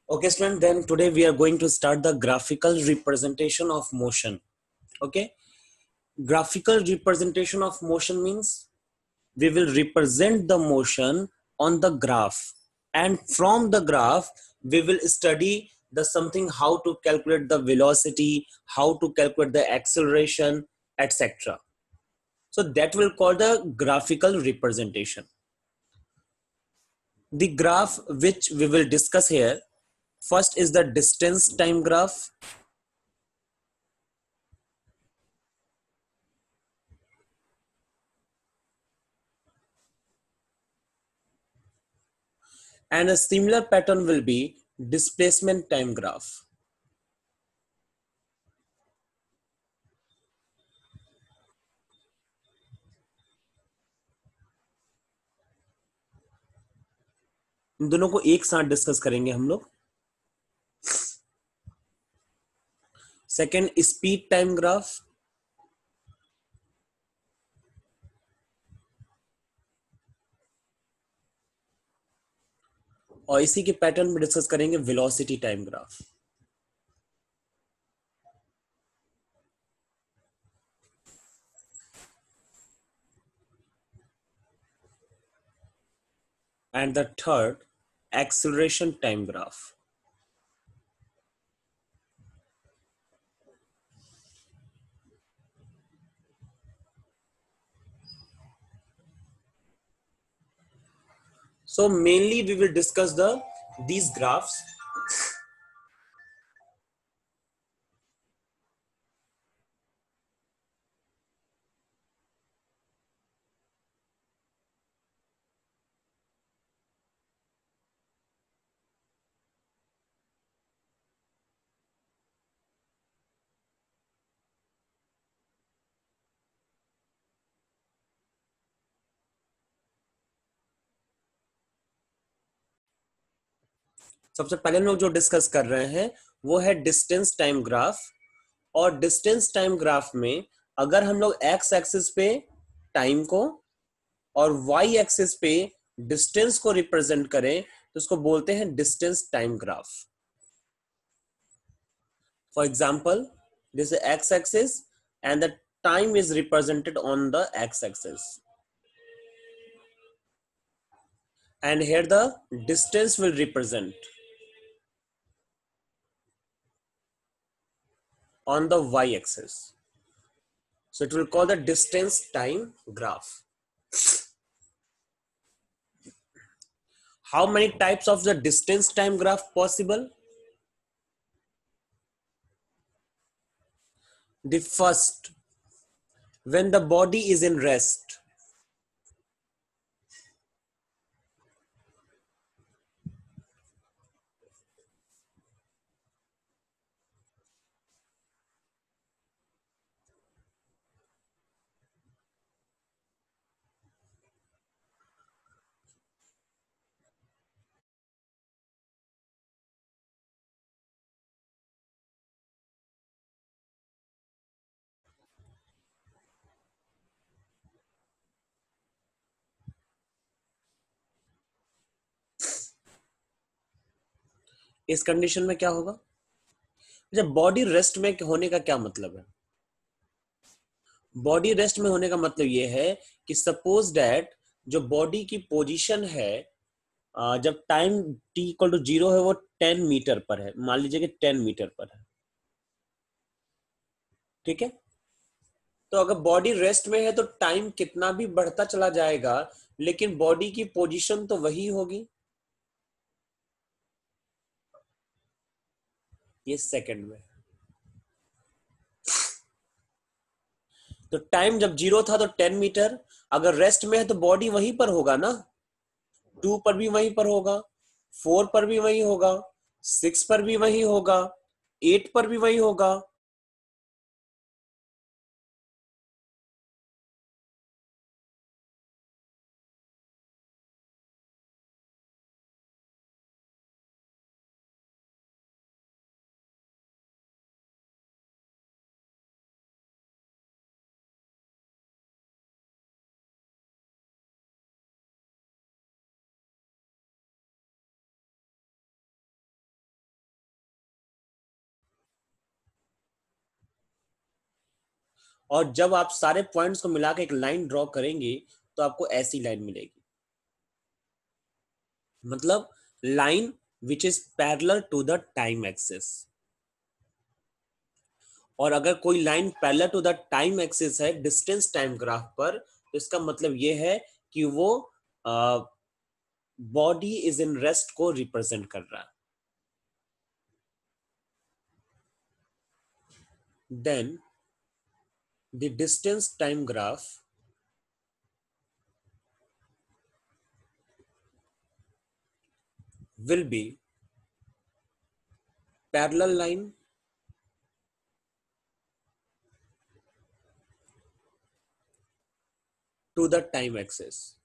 Okay, student, then today we are going to start the graphical representation of motion. Okay, graphical representation of motion means we will represent the motion on the graph, and from the graph we will study the something how to calculate the velocity, how to calculate the acceleration, etc. So that will call the graphical representation. The graph which we will discuss here, first is the distance time graph. And a similar pattern will be displacement time graph. इन दोनों को एक साथ discuss करेंगे हम लोग. Second, speed time graph. और इसी के पैटर्न में डिस्कस करेंगे velocity time graph. And the third, acceleration time graph. So mainly we will discuss these graphs. सबसे पहले हम लोग जो डिस्कस कर रहे हैं वो है डिस्टेंस टाइम ग्राफ. और डिस्टेंस टाइम ग्राफ में अगर हम लोग एक्स एक्सिस पे टाइम को और वाई एक्सिस पे डिस्टेंस को रिप्रेजेंट करें तो उसको बोलते हैं distance time graph. For example, this is x axis and the time is represented on the x axis, and here the distance will represent on the y axis. So it will call the distance time graph. How many types of the distance time graph possible? The first, when the body is in rest. इस condition में क्या होगा? जब body rest में होने का क्या मतलब है? बॉडी रेस्ट में होने का मतलब ये है कि सपोज दैट जो बॉडी की पोजीशन है, जब टाइम t इक्वल टू 0 है वो 10 मीटर पर है. मान लीजिए कि 10 मीटर पर है. ठीक है. तो अगर बॉडी रेस्ट में है तो टाइम कितना भी बढ़ता चला जाएगा लेकिन बॉडी की पोजीशन तो वही होगी. ये सेकंड में. तो टाइम जब 0 था तो 10 मीटर, अगर रेस्ट में है तो बॉडी वहीं पर होगा ना. 2 पर भी वहीं पर होगा, 4 पर भी वहीं होगा, 6 पर भी वहीं होगा, 8 पर भी वहीं होगा. और जब आप सारे पॉइंट्स को मिला के एक लाइन ड्रॉ करेंगे तो आपको ऐसी लाइन मिलेगी, मतलब line which is parallel to the time axis. और अगर कोई line parallel to the time axis है डिस्टेंस टाइम ग्राफ पर, तो इसका मतलब ये है कि वो बॉडी इज इन रेस्ट को रिप्रेजेंट कर रहा है। Then the distance time graph will be parallel line to the time axis.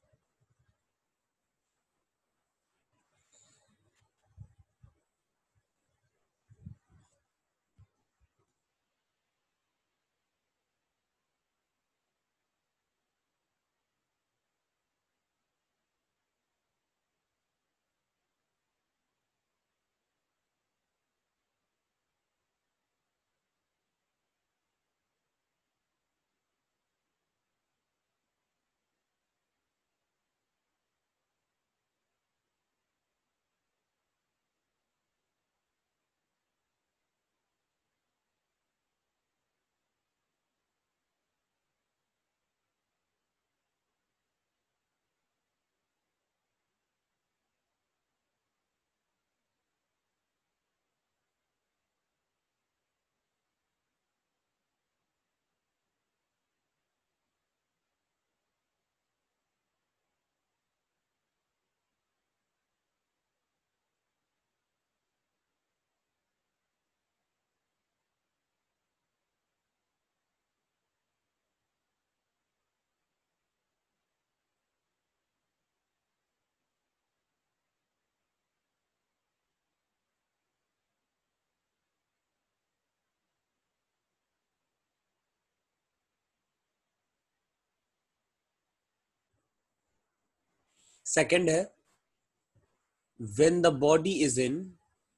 Second है when the body is in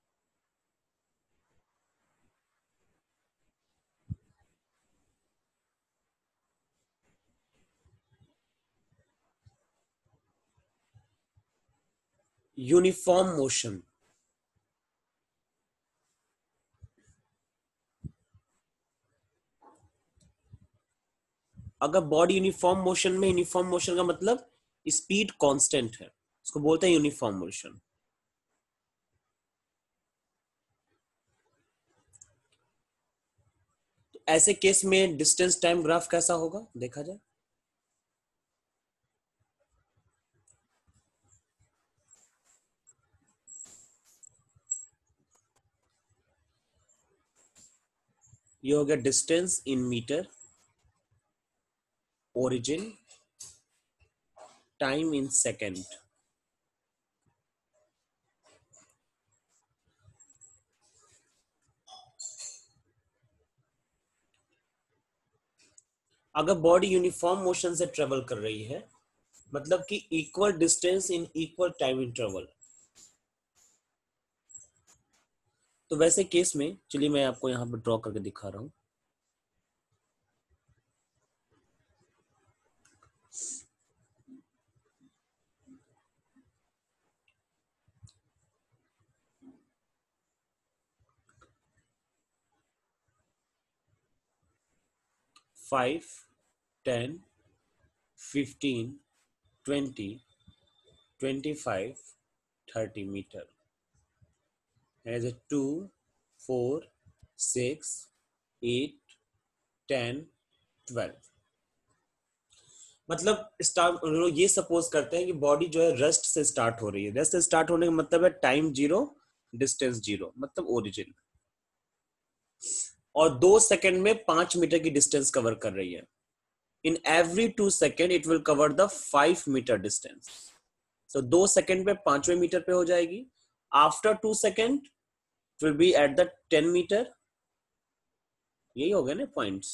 uniform motion। अगर बॉडी यूनिफॉर्म मोशन में, यूनिफॉर्म मोशन का मतलब speed constant है, उसको बोलते हैं यूनिफॉर्म मोशन। तो ऐसे केस में डिस्टेंस टाइम ग्राफ कैसा होगा देखा जाए। ये हो गया distance in metre, origin, time in second. अगर बॉडी यूनिफॉर्म मोशन से ट्रेवल कर रही है, मतलब कि equal distance in equal time interval, तो वैसे केस में चलिए मैं आपको यहां पर ड्रॉ करके दिखा रहा हूं। Five, 10, 15, 20, 25, 30 metre. As a 2, 4, 6, 8, 10, 12। मतलब स्टार्ट लोग ये सपोज करते हैं कि बॉडी जो है रेस्ट से स्टार्ट हो रही है। रेस्ट से स्टार्ट होने का मतलब है टाइम जीरो, डिस्टेंस जीरो, मतलब ओरिजिन, और 2 सेकंड में 5 मीटर की डिस्टेंस कवर कर रही है। In every 2 second it will cover the 5 metre distance. तो 2 सेकंड पे 5वें मीटर पे हो जाएगी। After 2 second it will be at the 10 metre. यही हो गया ना पॉइंट्स।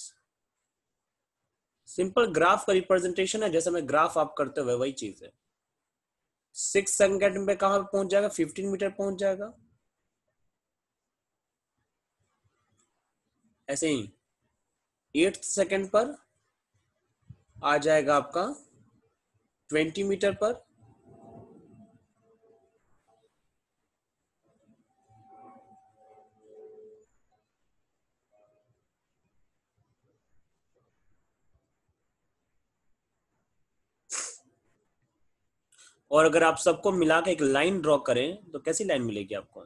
सिंपल ग्राफ का रिप्रेजेंटेशन है, जैसे मैं ग्राफ आप करते हुए वही चीज है। 6 सेकंड में कहां पहुंच जाएगा, 15 मीटर पहुंच जाएगा। ऐसे ही 8th सेकंड पर आ जाएगा आपका 20 मीटर पर। और अगर आप सबको मिला के एक लाइन ड्रॉ करें तो कैसी लाइन मिलेगी आपको?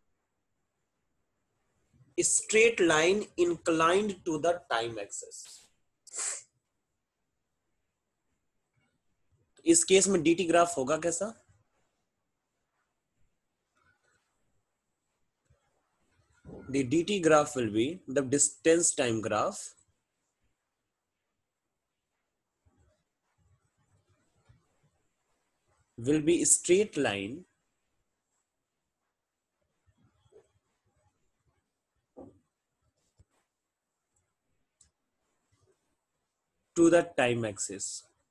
Straight line inclined to the time axis. इस केस में dt ग्राफ होगा कैसा? The dt graph will be the distance time graph will be straight line to the time axis.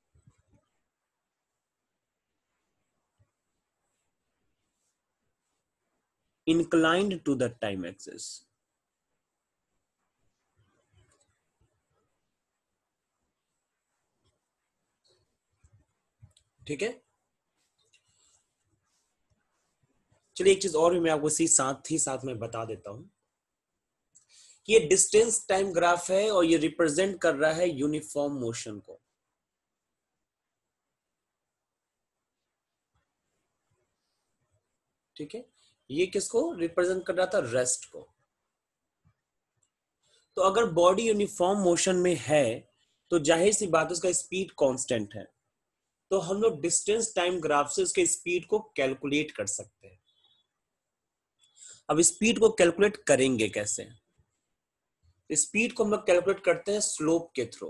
Inclined to the time axis. ठीक है, चलिए एक चीज और भी मैं आपको इसी साथ में बता देता हूं कि ये डिस्टेंस टाइम ग्राफ है और ये रिप्रेजेंट कर रहा है यूनिफॉर्म मोशन को। ठीक है, ये किसको रिप्रेजेंट कर रहा था? रेस्ट को। तो अगर बॉडी यूनिफॉर्म मोशन में है तो जाहिर सी बात है उसका स्पीड कांस्टेंट है, तो हम लोग डिस्टेंस टाइम ग्राफ से उसके स्पीड को कैलकुलेट कर सकते हैं। अब स्पीड को कैलकुलेट करेंगे कैसे? स्पीड को हम लोग कैलकुलेट करते हैं स्लोप के थ्रू।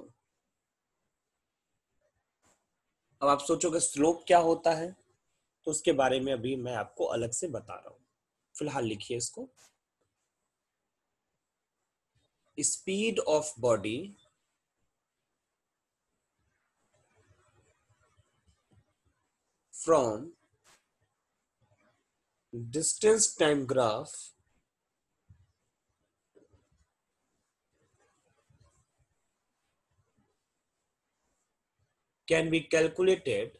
अब आप सोचोगे स्लोप क्या होता है, तो उसके बारे में अभी मैं आपको अलग से बता रहा हूं। फिलहाल लिखिए इसको, speed of body from distance time graph can be calculated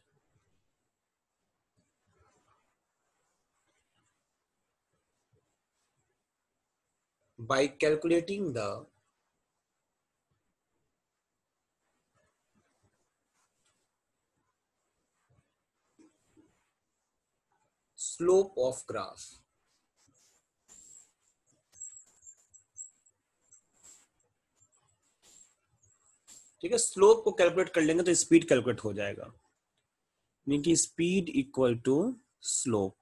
by calculating the slope of graph। ठीक है, स्लोप को कैलकुलेट कर लेंगे तो स्पीड कैलकुलेट हो जाएगा, यानी कि स्पीड इक्वल टू स्लोप।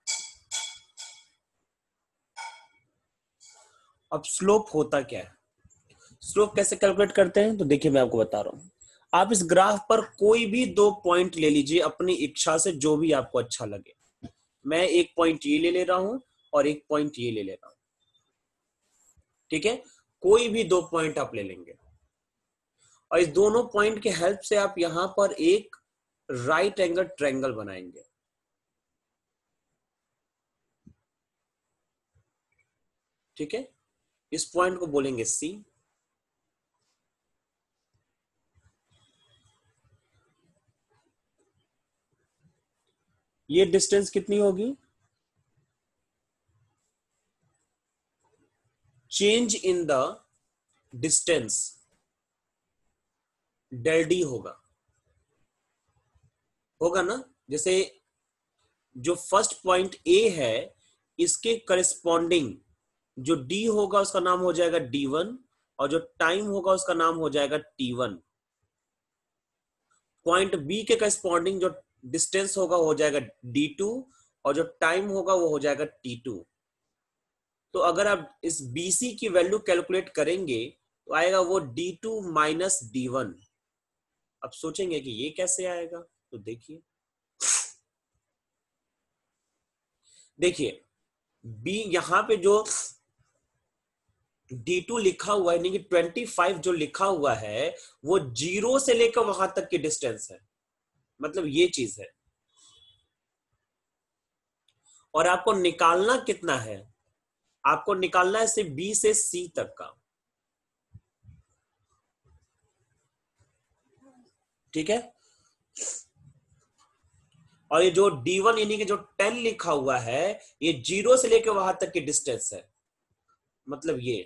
अब स्लोप होता क्या है, स्लोप कैसे कैलकुलेट करते हैं? तो देखिए मैं आपको बता रहा हूं, आप इस ग्राफ पर कोई भी 2 पॉइंट ले लीजिए अपनी इच्छा से, जो भी आपको अच्छा लगे। मैं एक पॉइंट ये ले रहा हूं और एक पॉइंट ये ले रहा हूं। ठीक है, कोई भी 2 पॉइंट आप ले लेंगे और इस दोनों पॉइंट के हेल्प से आप यहां पर एक राइट एंगल ट्रायंगल बनाएंगे। ठीक है, इस पॉइंट को बोलेंगे सी। ये डिस्टेंस कितनी होगी? Change in the distance del D होगा, होगा ना? जैसे जो फर्स्ट पॉइंट ए है इसके करस्पॉन्डिंग जो डी होगा उसका नाम हो जाएगा D1 और जो टाइम होगा उसका नाम हो जाएगा T1। पॉइंट बी के करस्पॉन्डिंग जो डिस्टेंस होगा हो जाएगा D2 और जो टाइम होगा वो हो जाएगा T2। तो अगर आप इस BC की वैल्यू कैलकुलेट करेंगे तो आएगा वो D2 माइनस D1। अब सोचेंगे कि ये कैसे आएगा, तो देखिए बी यहां पे जो D2 लिखा हुआ है, यानी कि 25 जो लिखा हुआ है वो 0 से लेकर वहां तक की डिस्टेंस है, मतलब ये चीज है। और आपको निकालना कितना है? आपको निकालना है सिर्फ B से C तक का। ठीक है। और ये जो d1 यानी कि जो 10 लिखा हुआ है, ये 0 से लेकर वहां तक की डिस्टेंस है, मतलब ये।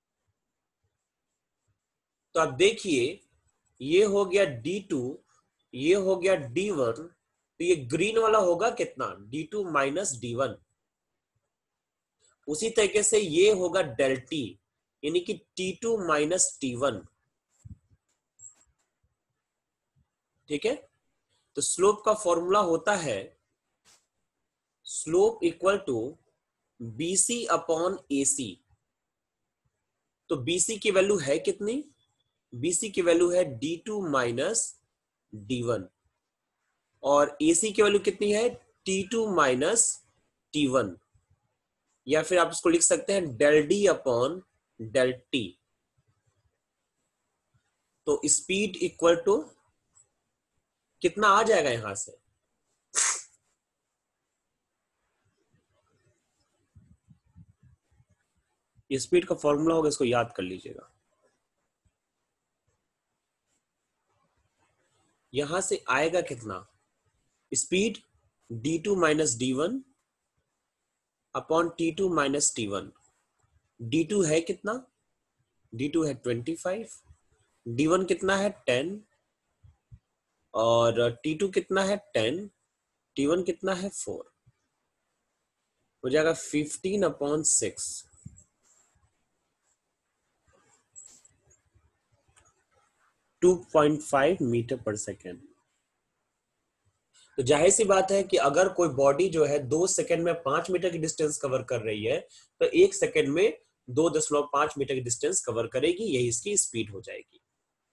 तो आप देखिए, ये हो गया d2, ये हो गया d1, तो ये ग्रीन वाला होगा कितना, d2 माइनस d1। उसी तरीके से ये होगा डेल टी, यानी कि t2 माइनस t1। ठीक है। तो स्लोप का फॉर्मूला होता है slope equal to BC upon AC। तो BC की वैल्यू है कितनी, BC की वैल्यू है d2 माइनस d1, और AC की वैल्यू कितनी है, t2 माइनस t1, या फिर आप इसको लिख सकते हैं del D upon del T। तो स्पीड इक्वल टू कितना आ जाएगा यहां से, स्पीड का फॉर्मूला होगा, इसको याद कर लीजिएगा। यहां से आएगा कितना, speed d2 minus d1 upon t2 minus t1। d2 है कितना, d2 है 25, d1 कितना है 10, और t2 कितना है 10, t1 कितना है 4, हो जाएगा 15 अपॉन 6, 2.5 मीटर पर सेकेंड। तो जाहिर सी बात है कि अगर कोई बॉडी जो है 2 सेकंड में 5 मीटर की डिस्टेंस कवर कर रही है, तो 1 सेकंड में 2.5 मीटर की डिस्टेंस कवर करेगी, यही इसकी स्पीड हो जाएगी।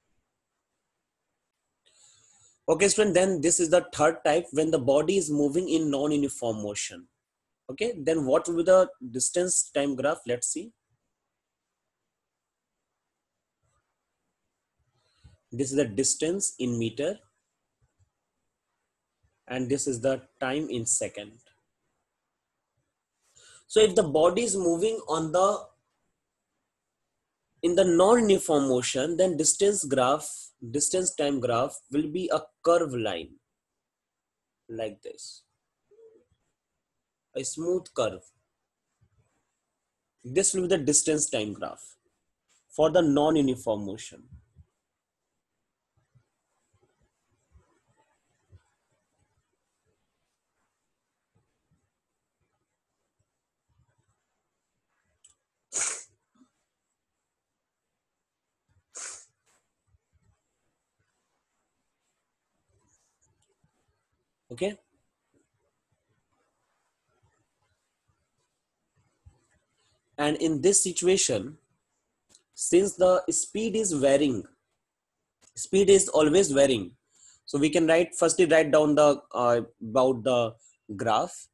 Okay, student, then this is the third type, when the body is moving in non-uniform motion. Okay, then what will be the distance time graph? Let's see. This is the distance in meter, and this is the time in second. So if the body is moving on the in the non-uniform motion, then distance time graph will be a curved line like this, a smooth curve. This will be the distance time graph for the non-uniform motion. Okay. And in this situation, since the speed is varying, speed is always varying, so we can firstly write down the about the graph.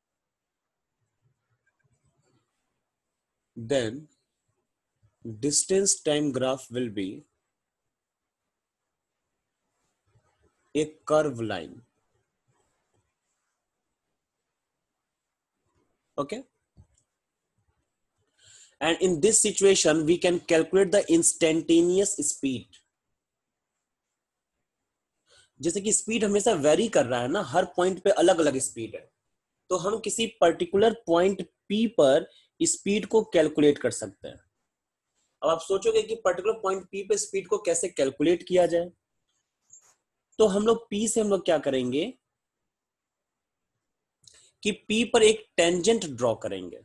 Then distance time graph will be a curved line. Okay. And in this situation, we can calculate the instantaneous speed. जैसे कि speed हमेशा very कर रहा है ना, हर point पे अलग अलग स्पीड है, तो हम किसी पर्टिकुलर पॉइंट P पर स्पीड को कैलकुलेट कर सकते हैं। अब आप सोचोगे कि पर्टिकुलर पॉइंट P पे स्पीड को कैसे कैलकुलेट किया जाए, तो हम लोग P से हम लोग क्या करेंगे कि P पर एक टेंजेंट ड्रॉ करेंगे।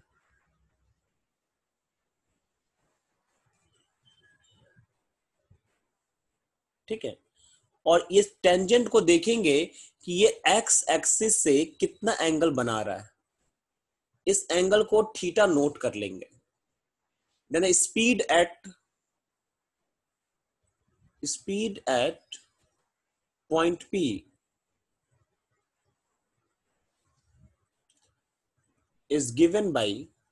ठीक है, और इस टेंजेंट को देखेंगे कि ये एक्स एक्सिस से कितना एंगल बना रहा है, इस एंगल को थीटा नोट कर लेंगे। Then speed at point P is given by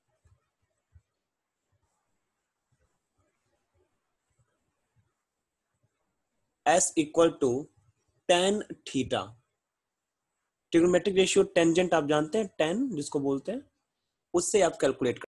S equal to tan theta. Trigonometric ratio tangent आप जानते हैं, tan जिसको बोलते हैं, उससे आप कैलकुलेट